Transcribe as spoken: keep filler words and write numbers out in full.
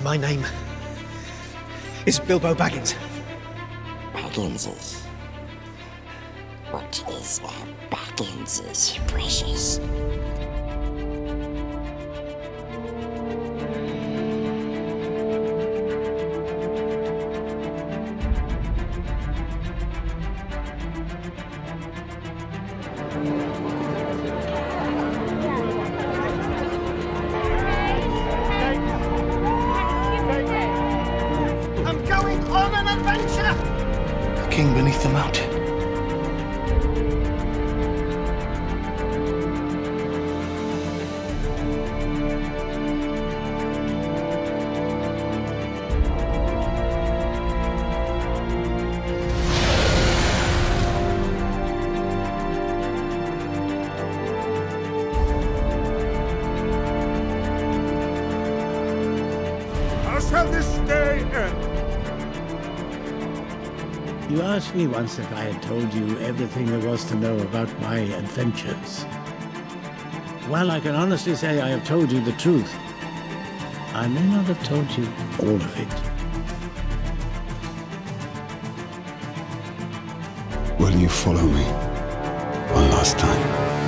My name is Bilbo Baggins. Bagginses? What is a Bagginses, precious? I'm going on an adventure! The king beneath the mountain. How shall this day end? You asked me once if I had told you everything there was to know about my adventures. Well, I can honestly say I have told you the truth. I may not have told you all of it. Will you follow me one last time?